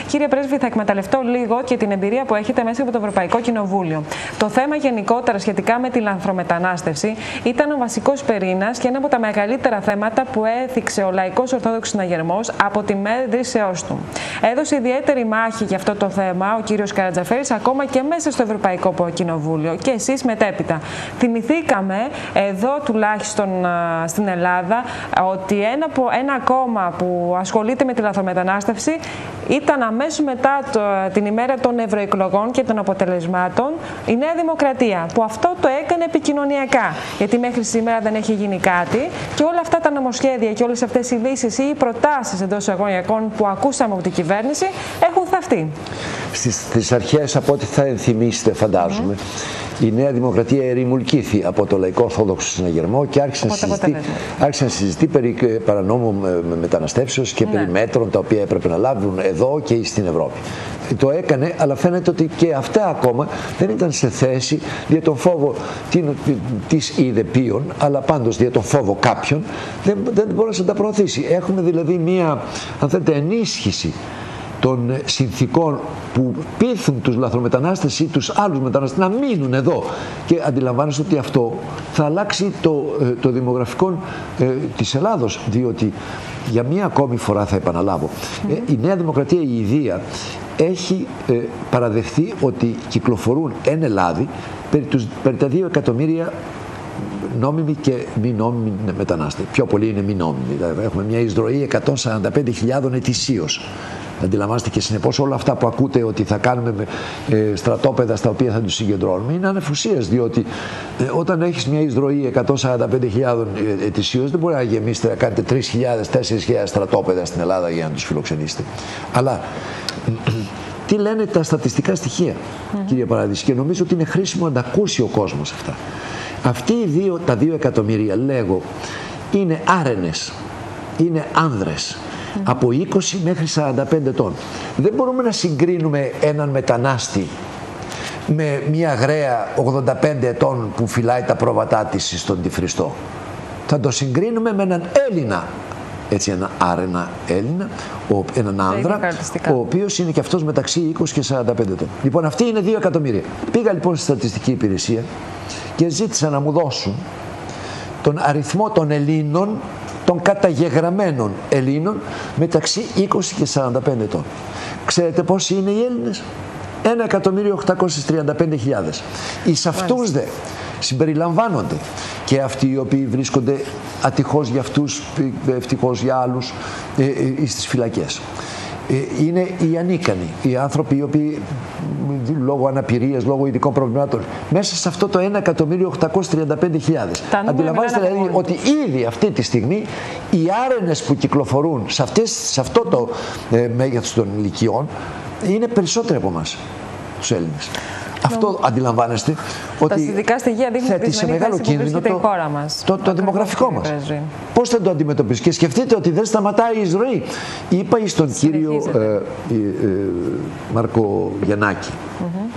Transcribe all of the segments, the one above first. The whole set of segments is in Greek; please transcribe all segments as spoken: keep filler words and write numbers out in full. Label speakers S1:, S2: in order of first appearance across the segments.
S1: Κύριε Πρέσβη, θα εκμεταλλευτώ λίγο και την εμπειρία που έχετε μέσα από το Ευρωπαϊκό Κοινοβούλιο. Το θέμα γενικότερα σχετικά με τη λανθρομετανάστευση ήταν ο βασικός πυρήνας και ένα από τα μεγαλύτερα θέματα που έθιξε ο Λαϊκός Ορθόδοξος Συναγερμός από τη μέδρησεώς του. Έδωσε ιδιαίτερη μάχη για αυτό το θέμα ο κύριος Καρατζαφέρης, ακόμα και μέσα στο Ευρωπαϊκό Κοινοβούλιο, και εσείς μετέπειτα. Θυμηθήκαμε εδώ τουλάχιστον στην Ελλάδα ότι ένα, ένα κόμμα που ασχολείται με τη λαθρομετανάστευση ήταν αμέσως μετά το, την ημέρα των ευρωεκλογών και των αποτελεσμάτων η Νέα Δημοκρατία, που αυτό το έκανε επικοινωνιακά, γιατί μέχρι σήμερα δεν έχει γίνει κάτι και όλα αυτά τα νομοσχέδια και όλες αυτές οι ειδήσεις ή οι προτάσεις εντός εισαγωγικών που ακούσαμε από την κυβέρνηση έχουν θαυτεί.
S2: Στις, στις αρχές, από ό,τι θα ενθυμίσετε, φαντάζομαι, mm. η Νέα Δημοκρατία ερημουλκήθη από το Λαϊκό Ορθόδοξο Συναγερμό και άρχισε να συζητεί, άρχισε να συζητεί περί παρανόμου μεταναστεύσεως και mm. περί μέτρων τα οποία έπρεπε να λάβουν εδώ και στην Ευρώπη. Το έκανε, αλλά φαίνεται ότι και αυτά ακόμα δεν ήταν σε θέση, για τον φόβο της είδε ποιον, αλλά πάντως για τον φόβο κάποιον, δεν, δεν μπορούσε να τα προωθήσει. Έχουμε δηλαδή μία, αν θέλετε, ενίσχυση των συνθήκων που πείθουν τους λαθρομετανάστες ή τους άλλους μετανάστες να μείνουν εδώ. Και αντιλαμβάνεστε ότι αυτό θα αλλάξει το, το δημογραφικό ε, της Ελλάδος, διότι για μία ακόμη φορά θα επαναλάβω, mm-hmm. ε, η Νέα Δημοκρατία, η Ιδία, έχει ε, παραδεχθεί ότι κυκλοφορούν εν Ελλάδη περί, τους, περί τα δύο εκατομμύρια νόμιμοι και μη νόμιμοι μετανάστες. Πιο πολλοί είναι μη νόμιμοι. Δηλαδή έχουμε μια εισρωή εκατόν σαράντα πέντε χιλιάδων ετησίως. Αντιλαμβάνεστε, και συνεπώς όλα αυτά που ακούτε ότι θα κάνουμε με, ε, στρατόπεδα στα οποία θα τους συγκεντρώνουμε είναι ανεφουσίες, διότι ε, όταν έχεις μια εισρωή εκατόν σαράντα πέντε χιλιάδων ε, ετησίως δεν μπορεί να γεμίσετε, να κάνετε τρεις χιλιάδες, τέσσερις χιλιάδες στρατόπεδα στην Ελλάδα για να τους φιλοξενήσετε. Αλλά τι λένε τα στατιστικά στοιχεία, mm-hmm. κύριε Παράδειση, και νομίζω ότι είναι χρήσιμο να τα ακούσει ο κόσμος αυτά. Αυτοί οι δύο, τα δύο εκατομμύρια, λέγω, είναι άρενες, είναι άνδρες. Mm-hmm. Από είκοσι μέχρι σαράντα πέντε ετών. Δεν μπορούμε να συγκρίνουμε έναν μετανάστη με μια γραία ογδόντα πέντε ετών που φυλάει τα πρόβατά της στον Τυφριστό. Θα το συγκρίνουμε με έναν Έλληνα, έτσι, έναν άρενα Έλληνα, έναν άνδρα, ο οποίος είναι και αυτός μεταξύ είκοσι και σαράντα πέντε ετών. Λοιπόν, αυτοί είναι δύο εκατομμύρια. Πήγα λοιπόν στη Στατιστική Υπηρεσία και ζήτησα να μου δώσουν τον αριθμό των Ελλήνων, των καταγεγραμμένων Ελλήνων μεταξύ είκοσι και σαράντα πέντε ετών. Ξέρετε πόσοι είναι οι Έλληνες? ένα εκατομμύριο οκτακόσιες τριάντα πέντε χιλιάδες. Εις αυτούς δε συμπεριλαμβάνονται και αυτοί οι οποίοι βρίσκονται ατυχώς για αυτούς, ευτυχώς για άλλους, ε, ε, στις φυλακές. Ε, είναι οι ανίκανοι, οι άνθρωποι οι οποίοι λόγω αναπηρίας, λόγω ειδικών προβλημάτων, μέσα σε αυτό το ένα εκατομμύριο οκτακόσιες τριάντα πέντε χιλιάδες. Αντιλαμβάνεστε δηλαδή ότι ήδη αυτή τη στιγμή οι άρενες που κυκλοφορούν σε, αυτές, σε αυτό το ε, μέγεθος των ηλικιών είναι περισσότεροι από εμάς, τους Έλληνες. Αυτό αντιλαμβάνεστε ότι θέτει σε μεγάλο κίνδυνο το, το, το δημογραφικό μας. Πώς θα το αντιμετωπίσει? Και σκεφτείτε ότι δεν σταματάει η εισρωή. Είπα στον κύριο ε, ε, ε, Μάρκο Γιαννάκη, mm-hmm.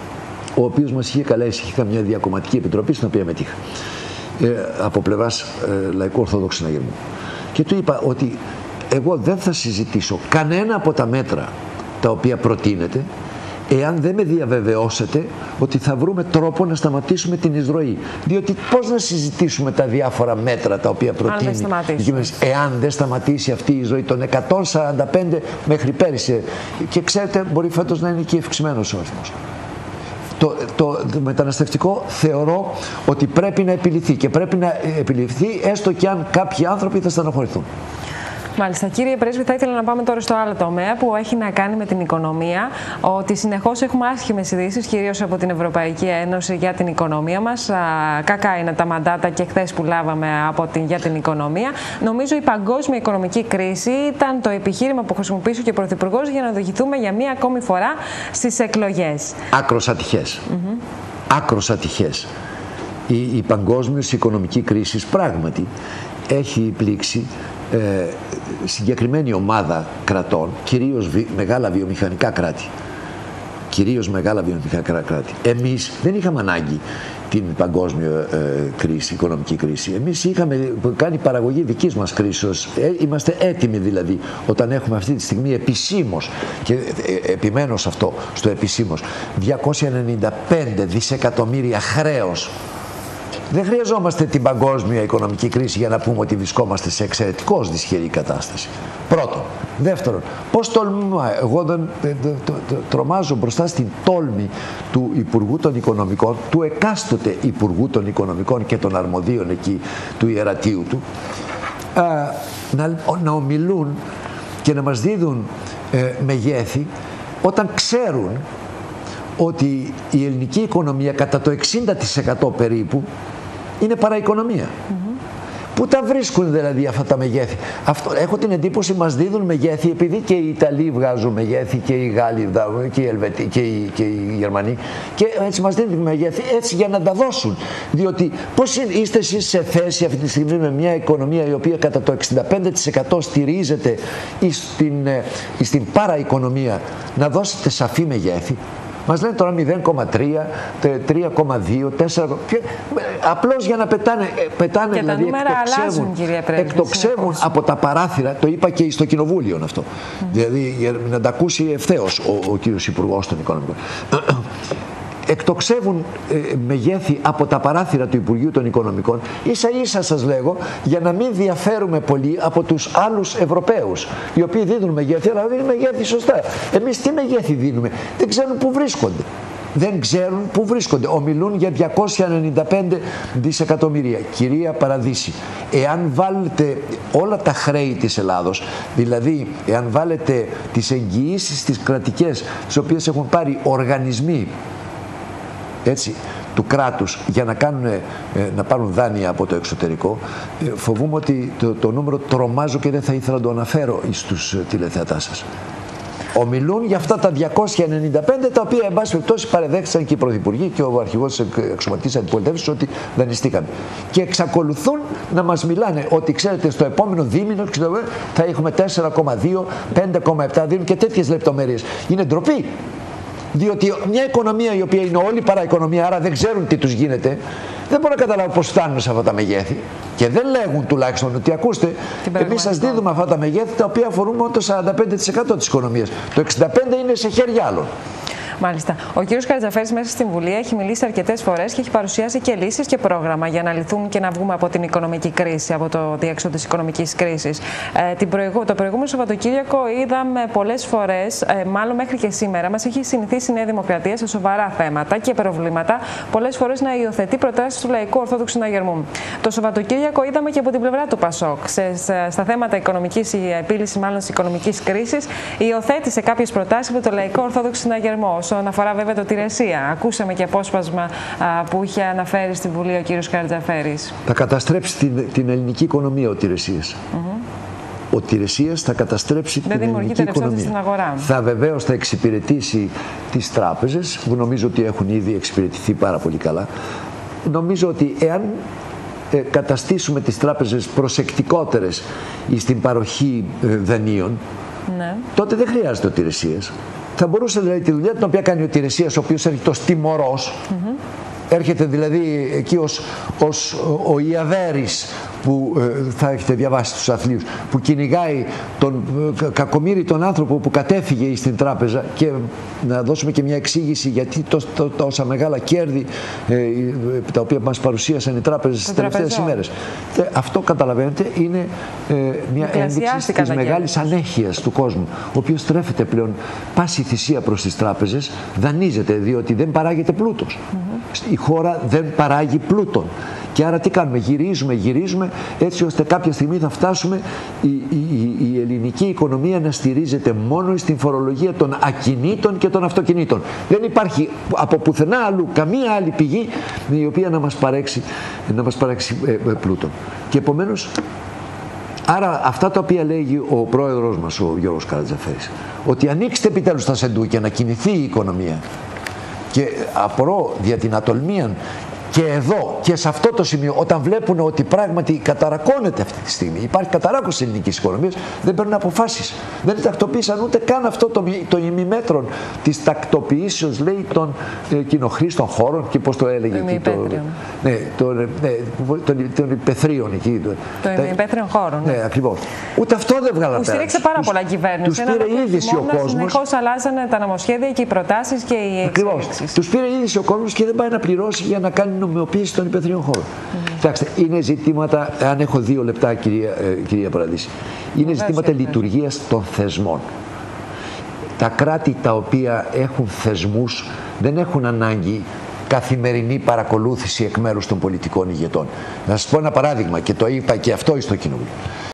S2: ο οποίος μας είχε καλέσει, είχε μια διακομματική επιτροπή στην οποία μετήχα, ε, από πλευράς ε, Λαϊκού Ορθόδοξου Συναγερμού. Και του είπα ότι εγώ δεν θα συζητήσω κανένα από τα μέτρα τα οποία προτείνεται εάν δεν με διαβεβαιώσετε ότι θα βρούμε τρόπο να σταματήσουμε την εισρωή. Διότι πώς να συζητήσουμε τα διάφορα μέτρα τα οποία προτείνει η κυβέρνηση, εάν δεν σταματήσει αυτή η εισρωή των εκατόν σαράντα πέντε μέχρι πέρυσι. Και ξέρετε, μπορεί φέτος να είναι και ευξημένος ο αριθμός. Το, το, το μεταναστευτικό θεωρώ ότι πρέπει να επιληθεί και πρέπει να επιληφθεί έστω και αν κάποιοι άνθρωποι θα στεναχωρηθούν.
S1: Μάλιστα. Κύριε Πρέσβη, θα ήθελα να πάμε τώρα στο άλλο τομέα που έχει να κάνει με την οικονομία. Ότι συνεχώς έχουμε άσχημες ειδήσεις, κυρίως από την Ευρωπαϊκή Ένωση, για την οικονομία μας. Κακά είναι τα μαντάτα και χθες που λάβαμε από την, για την οικονομία. Νομίζω η παγκόσμια οικονομική κρίση ήταν το επιχείρημα που χρησιμοποίησε και ο Πρωθυπουργός για να οδηγηθούμε για μία ακόμη φορά στις εκλογές.
S2: Άκρος ατυχές. Mm-hmm. Άκρος ατυχές. Η, η παγκόσμια οικονομική κρίση πράγματι έχει πλήξει Ε, συγκεκριμένη ομάδα κρατών, κυρίως βι, μεγάλα βιομηχανικά κράτη. Κυρίως μεγάλα βιομηχανικά κράτη. Εμείς δεν είχαμε ανάγκη την παγκόσμια ε, κρίση, οικονομική κρίση. Εμείς είχαμε κάνει παραγωγή δικής μας κρίσεως. Ε, είμαστε έτοιμοι δηλαδή όταν έχουμε αυτή τη στιγμή επισήμως, και ε, επιμένω σε αυτό, στο επισήμως, διακόσια ενενήντα πέντε δισεκατομμύρια χρέος. Δεν χρειαζόμαστε την παγκόσμια οικονομική κρίση για να πούμε ότι βρισκόμαστε σε εξαιρετικώς δυσχερή κατάσταση. Πρώτον. Δεύτερον, πώς τολμά, εγώ δεν το, το, το, τρομάζω μπροστά στην τόλμη του Υπουργού των Οικονομικών, του εκάστοτε Υπουργού των Οικονομικών και των αρμοδίων εκεί του ιερατείου του, α, να, να ομιλούν και να μας δίδουν ε, μεγέθη όταν ξέρουν ότι η ελληνική οικονομία κατά το εξήντα τοις εκατό περίπου είναι παραοικονομία. Mm-hmm. Πού τα βρίσκουν δηλαδή αυτά τα μεγέθη? Αυτό, έχω την εντύπωση μας δίδουν μεγέθη επειδή και οι Ιταλοί βγάζουν μεγέθη και οι Γάλλοι και οι Ελβετοί και οι, και οι Γερμανοί, και έτσι μας δίνουν μεγέθη έτσι για να τα δώσουν. Διότι πώς είστε εσείς σε θέση αυτή τη στιγμή με μια οικονομία η οποία κατά το εξήντα πέντε τοις εκατό στηρίζεται στην, στην παραοικονομία να δώσετε σαφή μεγέθη? Μας λένε τώρα μηδέν κόμμα τρία, τρία κόμμα δύο, τέσσερα. Και, απλώς για να πετάνε, πετάνε
S1: και
S2: δηλαδή,
S1: τα νούμερα
S2: εκτοξεύουν,
S1: αλλάζουν, κυρία Πρέσβη,
S2: εκτοξεύουν από τα παράθυρα, το είπα και στο κοινοβούλιο αυτό. Mm. Δηλαδή για να τα ακούσει ευθέως ο, ο κύριος Υπουργός των Οικονομικών. Εκτοξεύουν ε, μεγέθη από τα παράθυρα του Υπουργείου των Οικονομικών, ίσα ίσα σας λέγω, για να μην διαφέρουμε πολύ από τους άλλους Ευρωπαίους, οι οποίοι δίνουν μεγέθη, αλλά δίνουν μεγέθη σωστά. Εμείς τι μεγέθη δίνουμε? Δεν ξέρουν πού βρίσκονται. Δεν ξέρουν πού βρίσκονται. Ομιλούν για διακόσια ενενήντα πέντε δισεκατομμύρια. Κυρία Παραδείση, εάν βάλετε όλα τα χρέη της Ελλάδος, δηλαδή εάν βάλετε τις εγγυήσεις τις κρατικές, τις οποίες έχουν πάρει οργανισμοί, έτσι, του κράτους για να, κάνουν, ε, να πάρουν δάνεια από το εξωτερικό, ε, φοβούμαι ότι το, το νούμερο τρομάζω και δεν θα ήθελα να το αναφέρω στους ε, τηλεθεατάς σας. Ομιλούν για αυτά τα διακόσια ενενήντα πέντε, τα οποία εν πάση περιπτώσει παρεδέχθησαν και οι πρωθυπουργοί και ο αρχηγός της αξιωματικής αντιπολίτευσης ότι δανειστήκαμε. Και εξακολουθούν να μας μιλάνε ότι ξέρετε στο επόμενο δίμηνο θα έχουμε τέσσερα κόμμα δύο, πέντε κόμμα επτά δίνουν και τέτοιες λεπτομέρειες. Είναι ντροπή. Διότι μια οικονομία η οποία είναι όλη παραοικονομία, άρα δεν ξέρουν τι τους γίνεται, δεν μπορώ να καταλάβω πώς φτάνουν σε αυτά τα μεγέθη. Και δεν λέγουν τουλάχιστον ότι ακούστε, εμείς σας δίδουμε αυτά τα μεγέθη τα οποία αφορούν μόνο το σαράντα πέντε τοις εκατό της οικονομίας. Το εξήντα πέντε τοις εκατό είναι σε χέρια άλλων.
S1: Μάλιστα. Ο κύριος Καρτζαφέρης μέσα στην Βουλή έχει μιλήσει αρκετές φορές και έχει παρουσιάσει και λύσεις και πρόγραμμα για να λυθούν και να βγούμε από την οικονομική κρίση, από το διέξοδο της οικονομικής κρίσης. Ε, την προηγου... Το προηγούμενο Σαββατοκύριακο είδαμε πολλές φορές, ε, μάλλον μέχρι και σήμερα, μας έχει συνηθίσει η Νέα Δημοκρατία σε σοβαρά θέματα και προβλήματα, πολλές φορές να υιοθετεί προτάσεις του Λαϊκού Ορθόδοξου Συναγερμού. Το Σαββατοκύριακο είδαμε και από την πλευρά του Πασόκ, σε, στα θέματα οικονομικής, η επίλυση μάλλον της οικονομικής κρίσης, υιοθέτησε κάποιες προτάσεις από το Λαϊκό Ορθόδοξο Συναγερμό. Όσον αφορά βέβαια το Τηρεσία. Ακούσαμε και απόσπασμα α, που είχε αναφέρει στη Βουλή ο κύριος Καρτζαφέρης.
S2: Θα καταστρέψει την, την ελληνική οικονομία ο Τηρεσίας. Mm-hmm. Ο Τηρεσίας θα καταστρέψει
S1: Δεν
S2: την ελληνική οικονομία.
S1: Στην αγορά.
S2: Θα βεβαίως θα εξυπηρετήσει τις τράπεζες, που νομίζω ότι έχουν ήδη εξυπηρετηθεί πάρα πολύ καλά. Νομίζω ότι εάν ε, καταστήσουμε τις τράπεζες προσεκτικότερες στην παροχή ε, δανείων, ναι, τότε δεν χρειάζεται ο Τηρεσίας. Θα μπορούσε δηλαδή τη δουλειά την οποία κάνει ο Τηρεσίας, ο οποίος έρχεται ως τιμωρός, mm-hmm. έρχεται δηλαδή εκεί ως, ως ο Ιαβέρης που ε, θα έχετε διαβάσει τους αθλίους, που κυνηγάει τον ε, κακομοίρη τον άνθρωπο που κατέφυγε στην τράπεζα, και να δώσουμε και μια εξήγηση γιατί το, το, το, τόσα μεγάλα κέρδη ε, τα οποία μας παρουσίασαν οι τράπεζες τις τελευταίες ημέρες. Ε, αυτό καταλαβαίνετε είναι ε, μια ένδειξη της μεγάλης ανέχειας του κόσμου, ο οποίος στρέφεται πλέον πάση θυσία προς τις τράπεζες, δανείζεται διότι δεν παράγεται πλούτος. Mm-hmm. Η χώρα δεν παράγει πλούτον. Και άρα τι κάνουμε? Γυρίζουμε, γυρίζουμε έτσι ώστε κάποια στιγμή θα φτάσουμε η, η, η ελληνική οικονομία να στηρίζεται μόνο στην φορολογία των ακινήτων και των αυτοκινήτων. Δεν υπάρχει από πουθενά αλλού καμία άλλη πηγή η οποία να μας παρέξει, να μας παρέξει ε, ε, πλούτον. Και επομένως, άρα αυτά τα οποία λέγει ο πρόεδρος μας, ο Γιώργος Καρτζαφέρης, ότι ανοίξτε επιτέλους τα σεντούκια να κινηθεί η οικονομία, και απορώ δια την ατολμία Και εδώ και σε αυτό το σημείο, όταν βλέπουν ότι πράγματι καταρακώνεται αυτή τη στιγμή, υπάρχει καταράκωση της ελληνικής οικονομίας, δεν παίρνουν αποφάσεις. Δεν τακτοποίησαν ούτε καν αυτό το, το ημιμέτρο της τακτοποιήσεως, λέει, των ε, κοινοχρήστων χώρων και πώς το έλεγε
S1: το
S2: εκεί. Το, ναι, το, ναι, των, των υπεθρίων εκεί.
S1: Των υπαίθριων χώρων.
S2: Ναι, ναι, ακριβώς. Ούτε αυτό δεν βγάλα πέρα.
S1: Που στήριξε πάρα τους, πολλά κυβέρνηση.
S2: Τους πήρε είδηση ο κόσμος.
S1: Συνεχώς αλλάζανε τα νομοσχέδια και οι προτάσεις και οι εξέλιξεις.
S2: Τους πήρε είδηση ο κόσμος και δεν πάει να πληρώσει για να κάνει νομιμοποίηση των υπαίθριων χώρων. Mm. Κοιτάξτε, είναι ζητήματα, αν έχω δύο λεπτά, κυρία, ε, κυρία Παραδίση, είναι ζητήματα λειτουργίας των θεσμών. Τα κράτη τα οποία έχουν θεσμούς δεν έχουν ανάγκη καθημερινή παρακολούθηση εκ μέρους των πολιτικών ηγετών. Να σας πω ένα παράδειγμα και το είπα και αυτό στο Κοινοβούλιο.